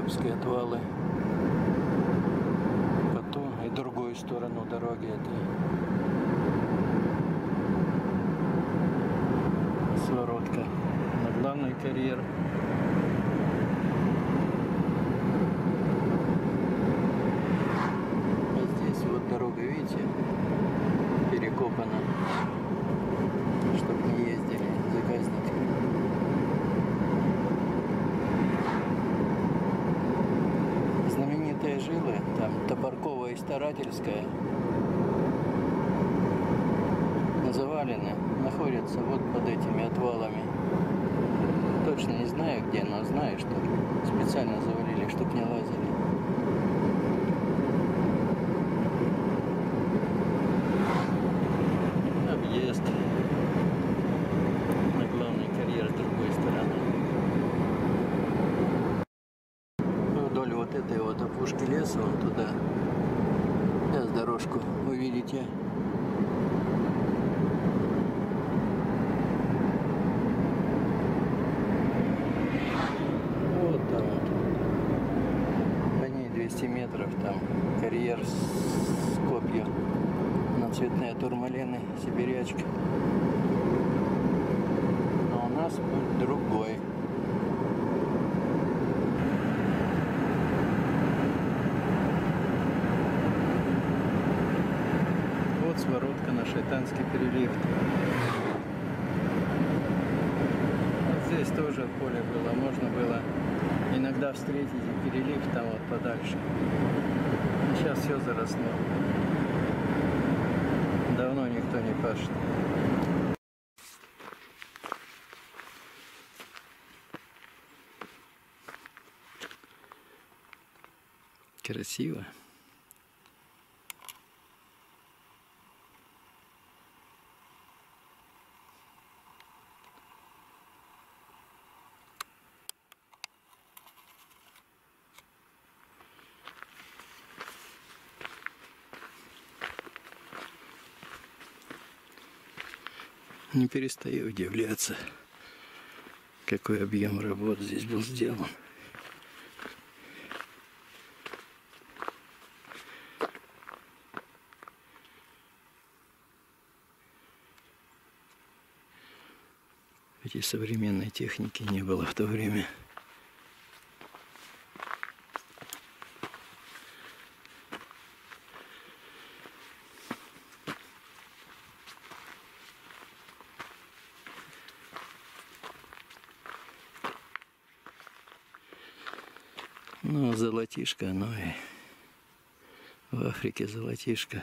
Старательские отвалы. Потом и другую сторону дороги это своротка на главный карьер. А здесь вот дорога, видите, перекопана, чтобы не ездили заказники. Знаменитые жилы, там Топорковая и Старательская, завалены, находятся вот под этими отвалами. Точно не знаю где, но знаю, что специально завалили, чтобы не лазили. Объезд на главный карьер с другой стороны. Вдоль вот этой вот опушки леса, вон туда. Сейчас дорожку вы видите. Вот там вот. По ней 200 метров там карьер с копью на цветные турмалины, сибирячка. Но у нас путь другой. Вот своротка на Шайтанский перелив. Вот здесь тоже поле было. Можно было иногда встретить и перелив там вот подальше. Но сейчас все заросло. Давно никто не пашет. Красиво. Не перестаю удивляться, какой объем работ здесь был сделан. Этой современной техники не было в то время. Ну, золотишко, оно и в Африке золотишко.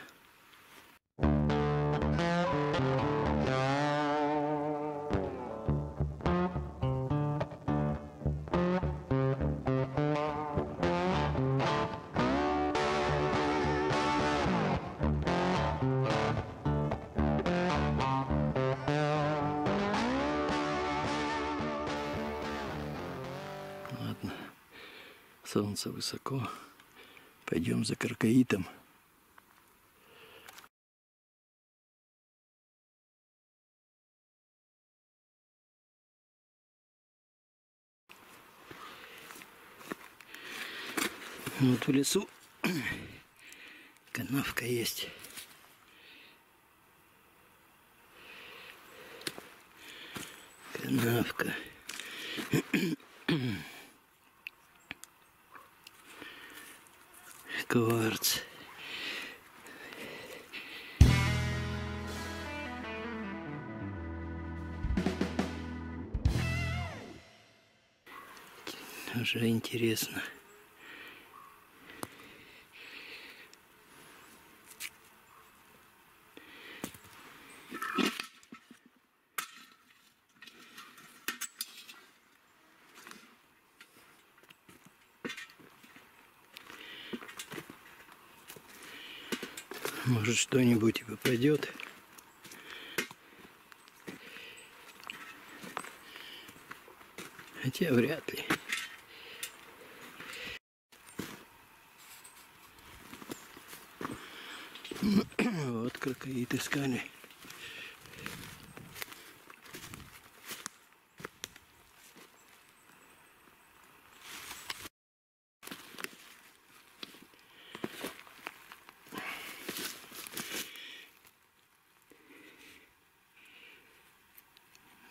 Ладно, солнце высоко. Пойдем за каркаитом. Вот в лесу канавка есть. Канавка. Кварц. Уже интересно. Может, что-нибудь и попадет. Хотя вряд ли. Вот каркаит искали.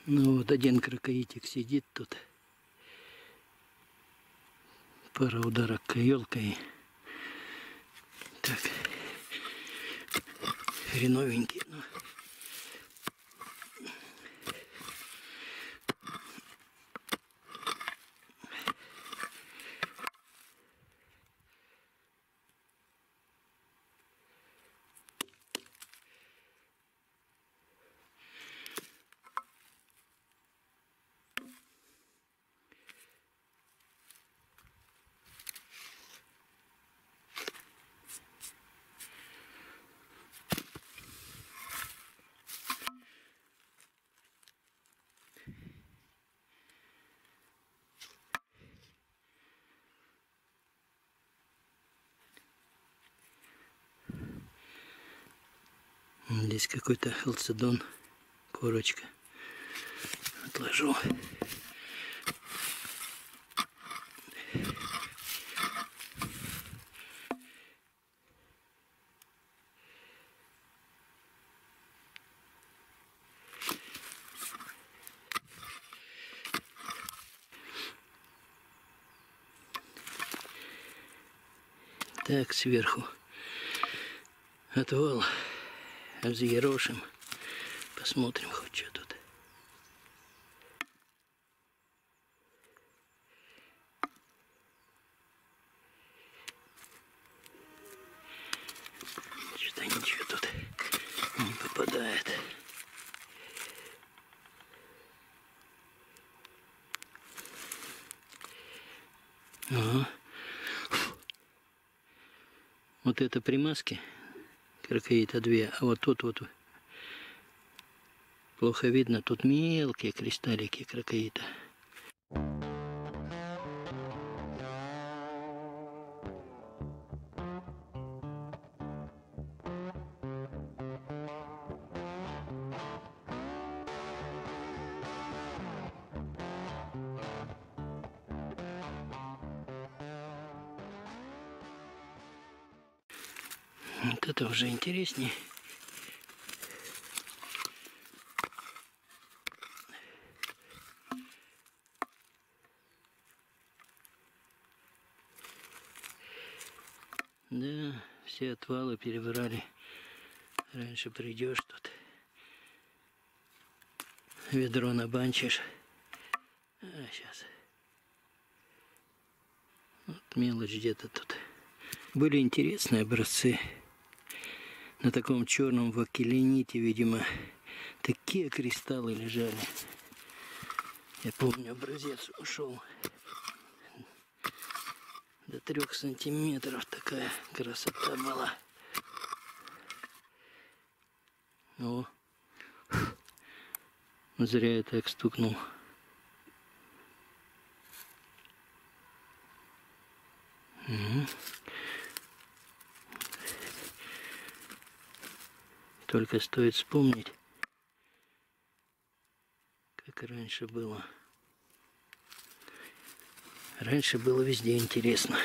Ну вот один кракоитик сидит тут. Пара ударок елкой. Так. Хреновенький. Ну. Здесь какой-то халцедон, корочка. Отложу. Так, сверху отвал взъерошим. Посмотрим хоть что тут. Что-то ничего тут не попадает. Ага. Вот это примазки кракоита 2, а вот тут вот плохо видно, тут мелкие кристаллики кракоита. Вот это уже интереснее. Да, все отвалы перебрали. Раньше придешь тут, ведро набанчишь. А сейчас. Вот мелочь где-то тут. Были интересные образцы. На таком черном вакелените, видимо, такие кристаллы лежали. Я помню, образец ушел до 3 сантиметров. Такая красота была. О, зря я так стукнул. Угу. Только стоит вспомнить, как раньше было. Раньше было везде интересно.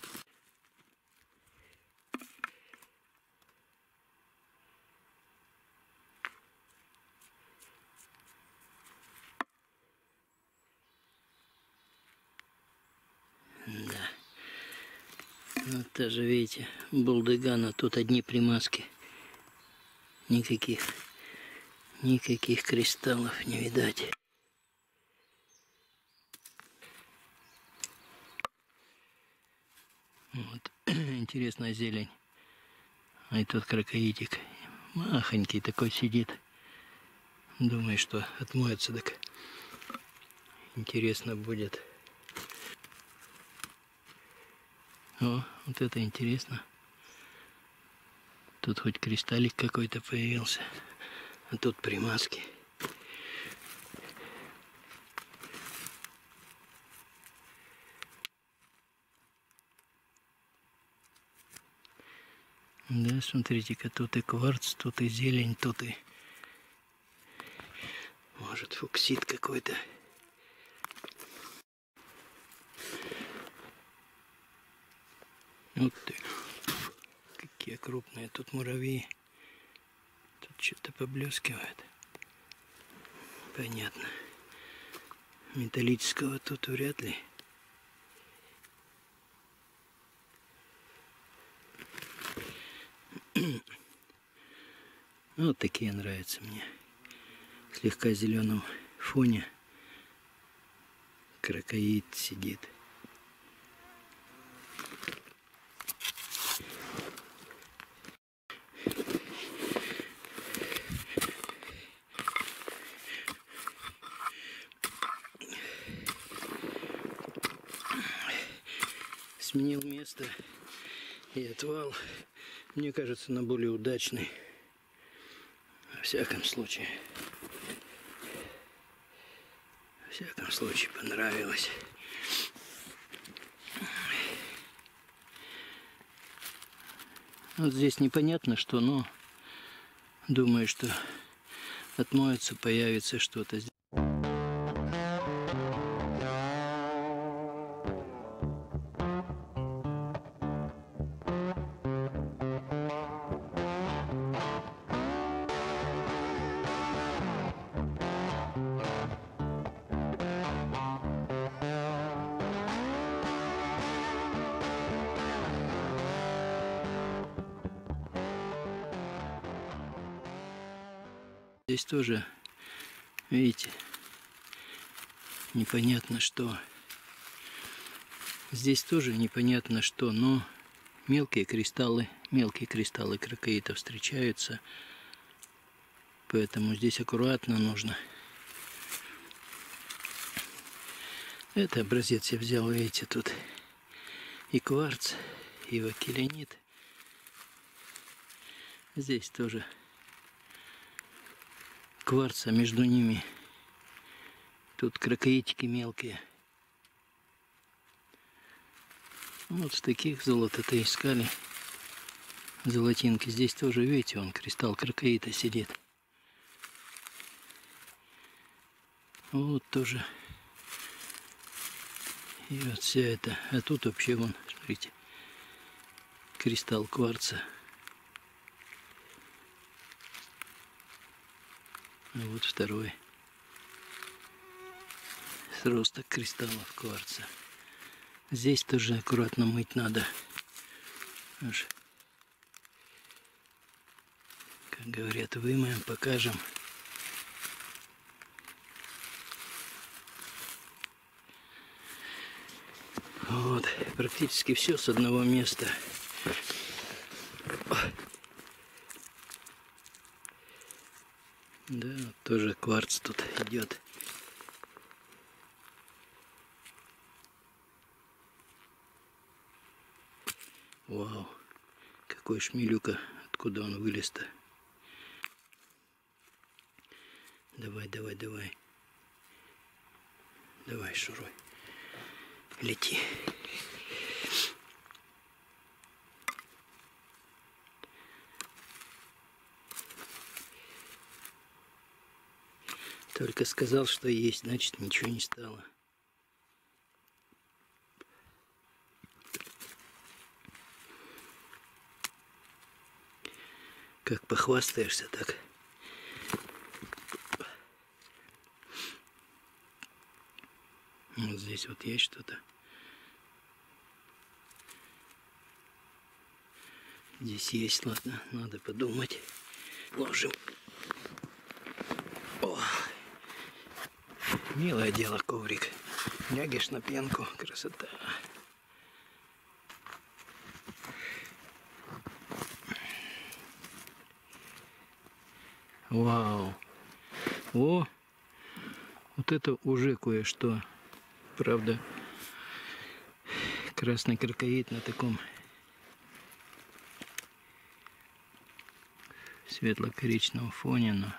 Да. Вот даже, видите, булдыгана, тут одни примазки. Никаких кристаллов не видать. Вот. Интересная зелень. А и тот кракоитик махонький такой сидит. Думаю, что отмоется, так интересно будет. О, вот это интересно. Тут хоть кристаллик какой-то появился. А тут примазки. Да, смотрите-ка, тут и кварц, тут и зелень, тут и... Может, фуксид какой-то. Вот ты. Какие крупные тут муравьи. Тут что-то поблескивает. Понятно. Металлического тут вряд ли. Вот такие нравятся мне. В слегка зеленом фоне кракоид сидит. Сменил место и отвал, мне кажется, на более удачный. Во всяком случае понравилось. Вот здесь непонятно что, но думаю, что отмоется, появится что-то. Здесь тоже, видите, непонятно что. Здесь тоже непонятно что, но мелкие кристаллы кракоита встречаются. Поэтому здесь аккуратно нужно. Это образец я взял, видите, тут и кварц, и вакелинит. Здесь тоже кварц, а между ними тут кракоитики мелкие. Вот с таких золото-то искали. Золотинки. Здесь тоже, видите, он кристалл кракоита сидит. Вот тоже. И вот вся это. А тут вообще вон, смотрите, кристалл кварца. А вот второй. Сросток кристаллов кварца. Здесь тоже аккуратно мыть надо. Аж, как говорят, вымоем, покажем. Вот, практически все с одного места. Да, тоже кварц тут идет. Вау, какой шмелюка, откуда он вылез-то? Давай, давай, давай. Давай, шуруй. Лети. Только сказал, что есть, значит ничего не стало. Как похвастаешься, так. Вот здесь вот есть что-то. Здесь есть, ладно, надо подумать. Ложим. О! Милое дело, коврик. Лягешь на пенку, красота. Вау! О! Вот это уже кое-что. Правда, красный кракоид на таком светло-коричневом фоне, но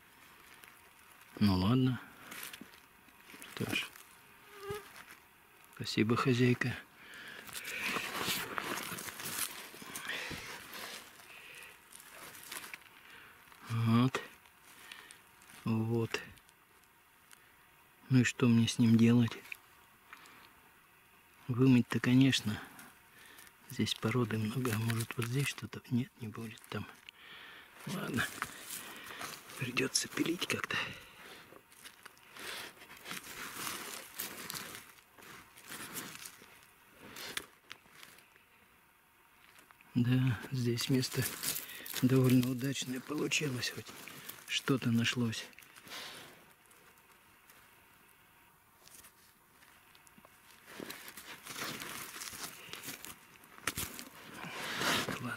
ну ладно. Что ж, спасибо, хозяйка. Вот. Вот. Ну и что мне с ним делать? Вымыть-то, конечно. Здесь породы много. А может вот здесь что-то? Нет, не будет там. Ладно. Придется пилить как-то. Да, здесь место довольно удачное получилось, хоть что-то нашлось. Ладно.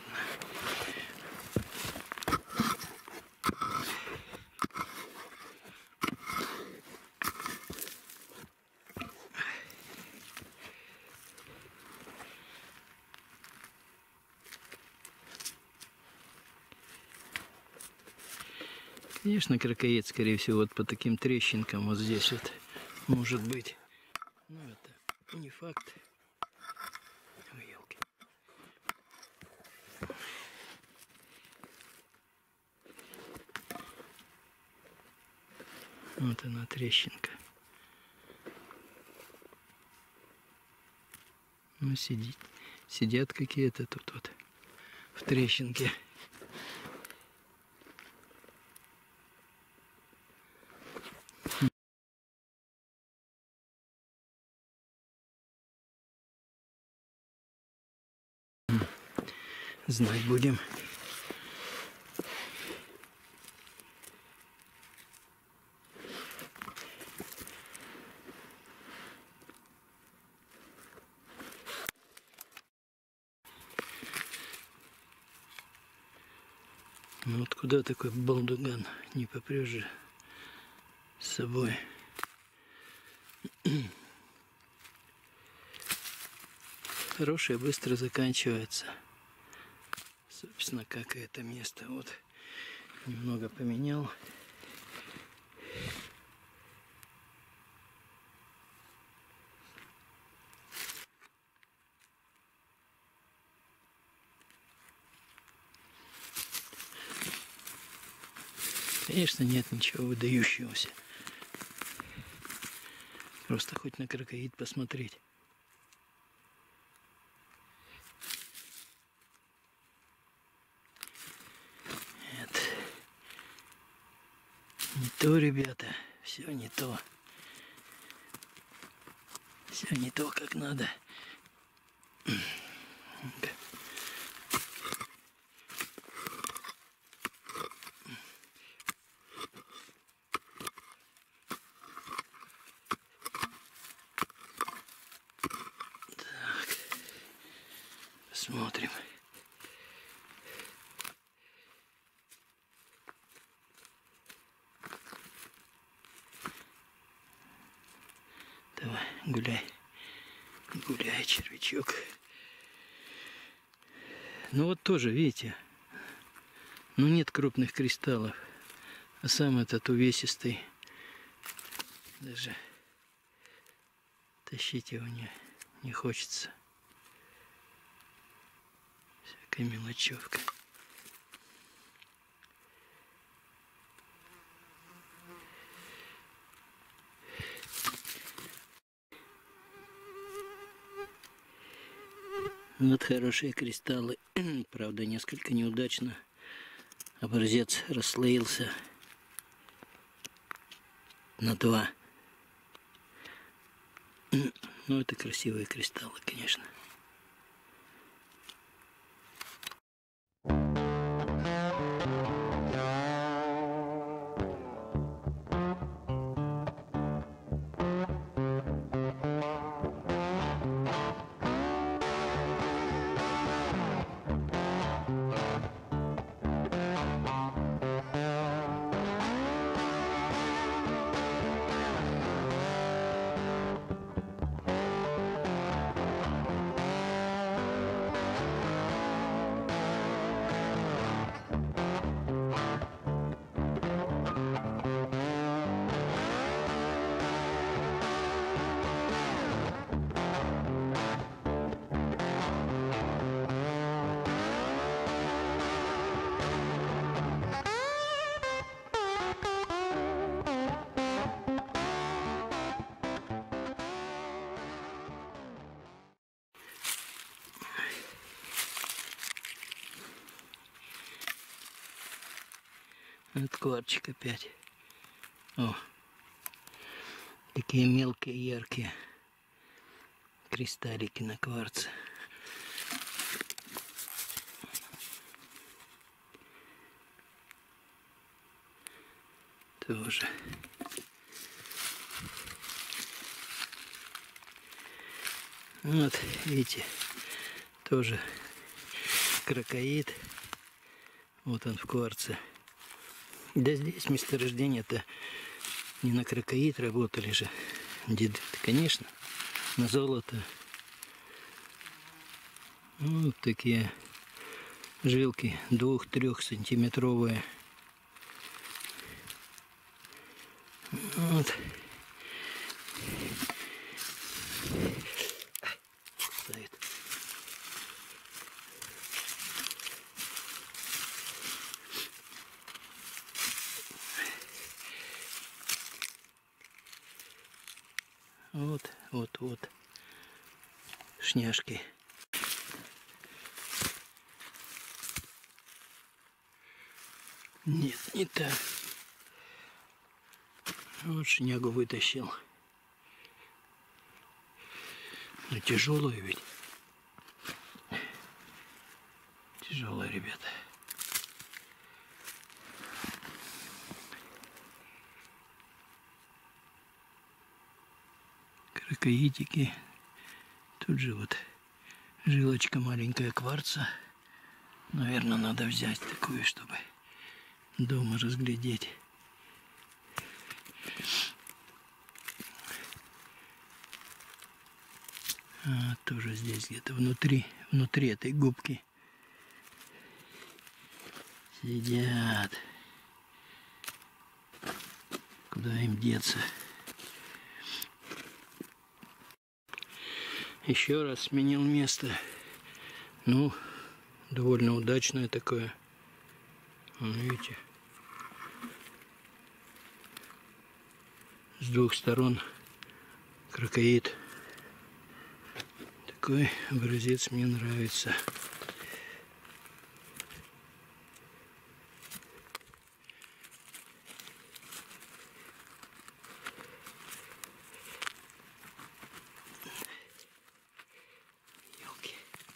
Конечно, кракоед, скорее всего, вот по таким трещинкам вот здесь вот может быть. Но это не факт. Ой, елки. Вот она трещинка. Ну, сидят какие-то тут вот в трещинке. Знать будем. Ну вот куда такой балдуган? Не попрешь же с собой. Хорошее быстро заканчивается. Собственно, как и это место. Вот немного поменял. Конечно, нет ничего выдающегося. Просто хоть на кракоид посмотреть. Нет. Не то, ребята. Все не то. Все не то, как надо. Смотрим. Давай, гуляй. Гуляй, червячок. Ну вот тоже, видите, ну нет крупных кристаллов. А сам этот увесистый. Даже тащить его не хочется. Всякая мелочевка. Вот хорошие кристаллы. Правда, несколько неудачно. Образец расслоился на 2. Ну, это красивые кристаллы, конечно. Вот кварчик опять. О, такие мелкие, яркие кристаллики на кварце. тоже. Вот, видите, тоже крокоид. Вот он в кварце. Да здесь месторождение-то не на крокоид работали же деды, конечно, на золото. Вот такие жилки 2-3 сантиметровые. Вот. Стоит. Вот шняшки. Нет, не так. Вот шнягу вытащил. Но тяжелую ведь. Тяжелая, ребята. Крокоидики. Тут же вот жилочка маленькая кварца. Наверное, надо взять такую, чтобы дома разглядеть. Тоже здесь где-то внутри этой губки сидят. Куда им деться? Еще раз сменил место. Ну, довольно удачное такое. Видите? С двух сторон крокоид. Такой образец мне нравится. Ёлки.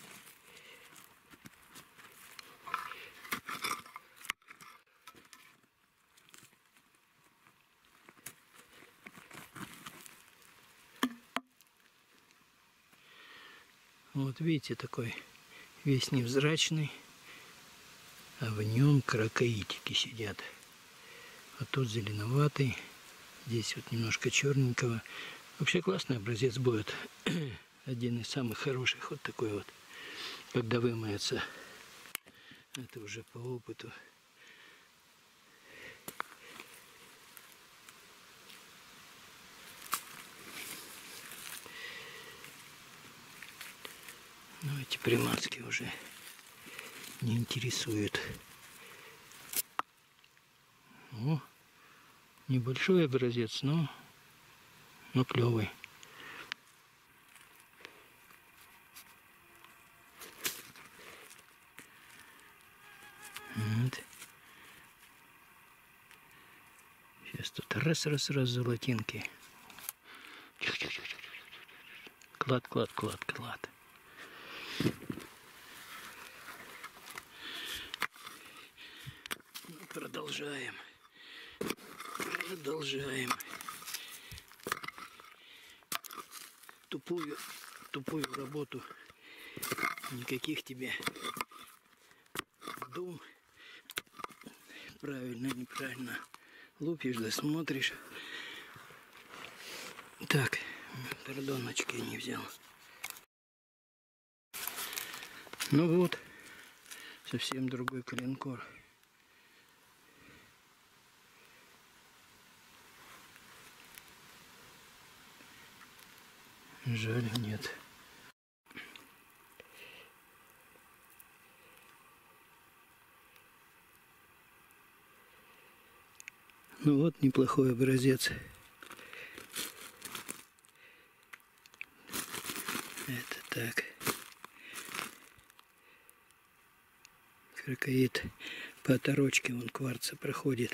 Вот видите, такой весь невзрачный, а в нем крокоидики сидят. А тут зеленоватый, здесь вот немножко черненького. Вообще классный образец будет. Один из самых хороших, вот такой вот, когда вымоется. Это уже по опыту. Но эти приманки уже не интересуют. О, небольшой образец, но клевый. Вот. Сейчас тут раз золотинки. Клад. Продолжаем. Тупую работу. Никаких тебе дум. Правильно, неправильно. Лупишь, да смотришь. Так, пардоночки не взял. Ну вот, совсем другой коленкор. Жаль, нет. Ну вот, неплохой образец. Это так. Крокоид по оторочке вон кварца проходит.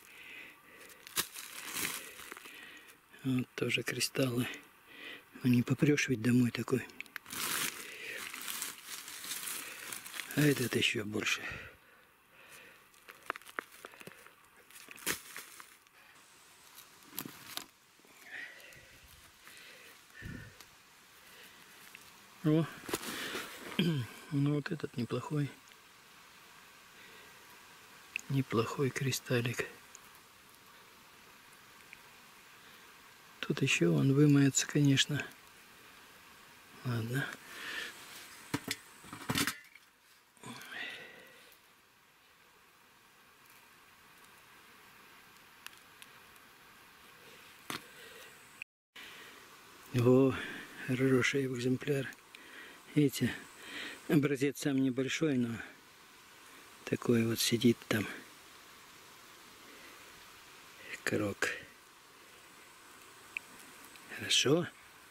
Вот тоже кристаллы. Но не попрешь ведь домой такой. А этот еще больше. О, ну вот этот неплохой. Неплохой кристаллик. Тут еще он вымоется, конечно. Ладно. О, хороший экземпляр. Видите, образец сам небольшой, но такой вот сидит там. Крок. Хорошо.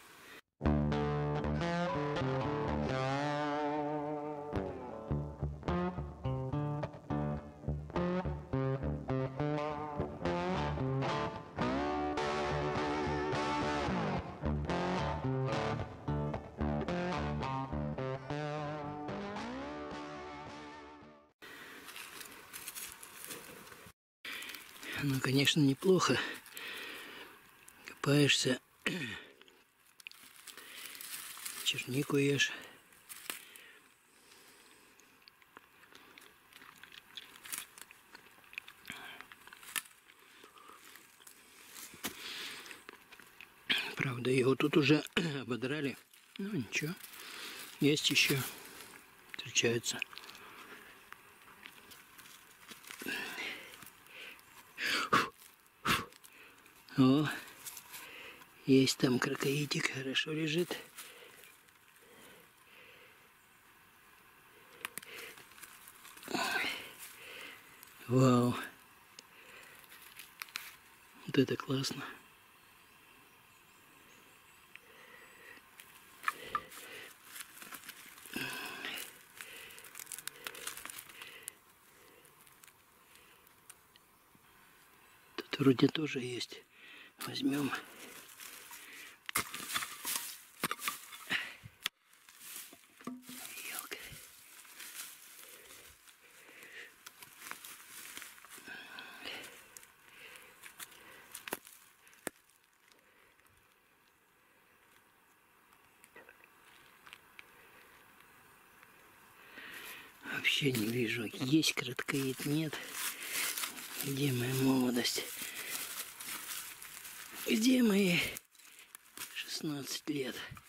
Ну, конечно, неплохо. Копаешься, чернику ешь. Правда, его тут уже ободрали. Ну, ничего. Есть еще. Встречаются. О, есть там кракоидик, хорошо лежит. Вау. Вот это классно. Тут вроде тоже есть. Возьмем. Елка. Вообще не вижу, есть краткоид, нет. Где моя молодость? Где мои 16 лет?